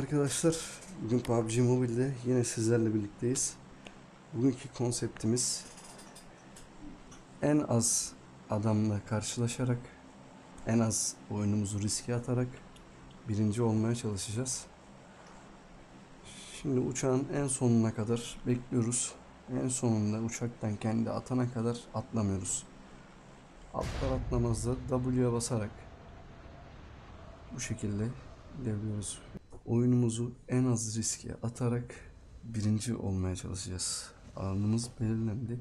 arkadaşlar. Bugün PUBG Mobile'de yine sizlerle birlikteyiz. Bugünkü konseptimiz en az adamla karşılaşarak, en az oyunumuzu riske atarak birinci olmaya çalışacağız. Şimdi uçağın en sonuna kadar bekliyoruz. En sonunda uçaktan kendi atana kadar atlamıyoruz. Atlar atlamaz da W'ye basarak bu şekilde ilerliyoruz. Oyunumuzu en az riske atarak birinci olmaya çalışacağız. Alanımız belirlendi.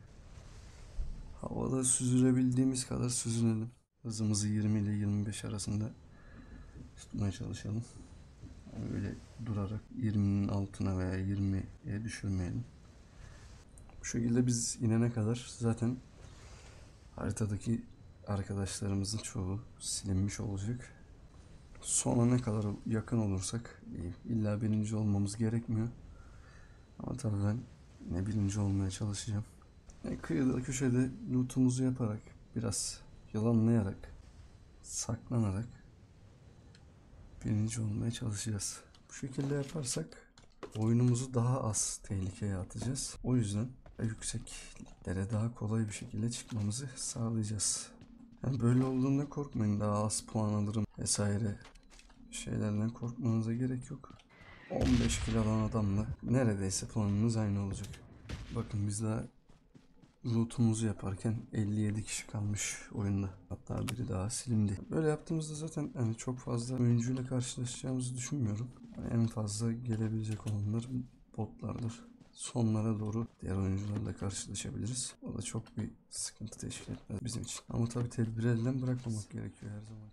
Havada süzülebildiğimiz kadar süzülelim. Hızımızı 20 ile 25 arasında tutmaya çalışalım. Öyle durarak 20'nin altına veya 20'ye düşürmeyelim. Bu şekilde biz inene kadar zaten haritadaki arkadaşlarımızın çoğu silinmiş olacak. Sona ne kadar yakın olursak illa birinci olmamız gerekmiyor. Ama tabii ben ne birinci olmaya çalışacağım. Kıyıda köşede lootumuzu yaparak, biraz yalanlayarak, saklanarak birinci olmaya çalışacağız. Bu şekilde yaparsak oyunumuzu daha az tehlikeye atacağız. O yüzden yükseklere daha kolay bir şekilde çıkmamızı sağlayacağız. Yani böyle olduğunda korkmayın, daha az puan alırım vesaire şeylerden korkmanıza gerek yok. 15 kill alan adamla neredeyse puanınız aynı olacak. Bakın biz daha lootumuzu yaparken 57 kişi kalmış oyunda. Hatta biri daha silindi. Böyle yaptığımızda zaten hani çok fazla oyuncuyla karşılaşacağımızı düşünmüyorum. Yani en fazla gelebilecek olanlar botlardır. Sonlara doğru diğer oyuncularla karşılaşabiliriz. O da çok bir sıkıntı teşkil etmez bizim için. Ama tabii tedbiri elden bırakmamak gerekiyor her zaman.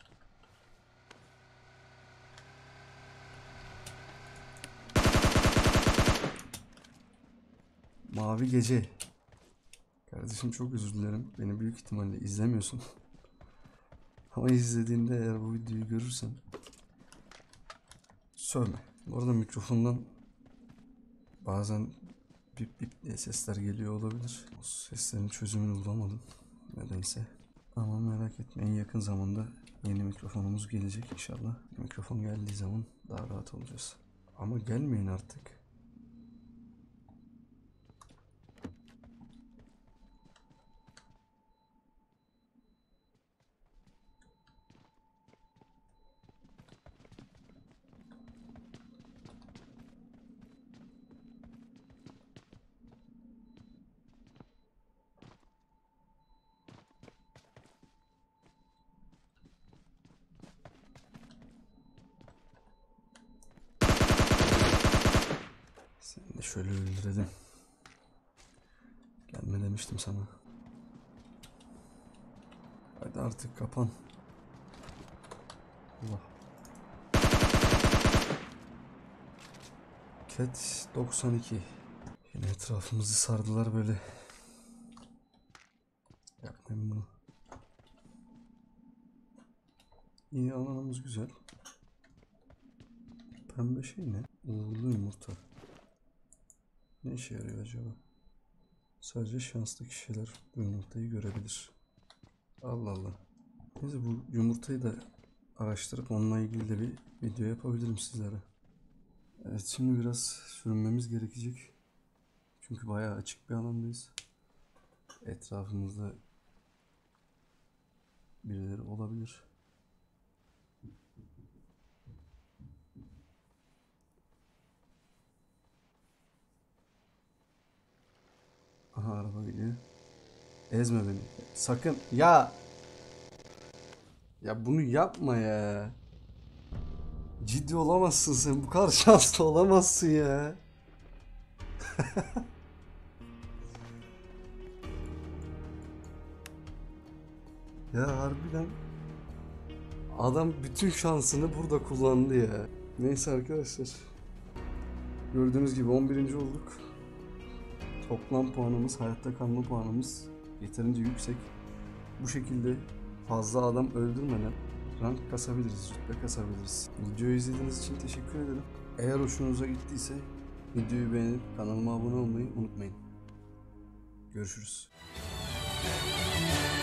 Mavi Gece. Kardeşim çok özür dilerim. Beni büyük ihtimalle izlemiyorsun. Ama izlediğinde eğer bu videoyu görürsen sövme. Bu arada mikrofondan bazen bip bip diye sesler geliyor olabilir. O seslerin çözümünü bulamadım nedense. Ama merak etmeyin, yakın zamanda yeni mikrofonumuz gelecek inşallah. Mikrofon geldiği zaman daha rahat olacağız. Ama gelmeyin artık. Seni de şöyle öldürelim. Gelme demiştim sana. Hadi artık kapan. Allah. Cat 92. Yine etrafımızı sardılar böyle. Yapmayın bunu. İyi, alanımız güzel. Pembe şey ne? Uğurlu yumurta. Ne işe yarıyor acaba? Sadece şanslı kişiler bu yumurtayı görebilir. Allah Allah. Neyse, bu yumurtayı da araştırıp onunla ilgili de bir video yapabilirim sizlere. Evet, şimdi biraz sürünmemiz gerekecek. Çünkü bayağı açık bir alandayız. Etrafımızda birileri olabilir. Aha, araba geliyor. Ezme beni. Sakın. Ya. Ya bunu yapma ya. Ciddi olamazsın sen. Bu kadar şanslı olamazsın ya. Ya harbiden. Adam bütün şansını burada kullandı ya. Neyse arkadaşlar. Gördüğünüz gibi 11. olduk. Toplam puanımız, hayatta kalma puanımız yeterince yüksek. Bu şekilde fazla adam öldürmeden rank kasabiliriz, rütbe kasabiliriz. Videoyu izlediğiniz için teşekkür ederim. Eğer hoşunuza gittiyse videoyu beğenip kanalıma abone olmayı unutmayın. Görüşürüz.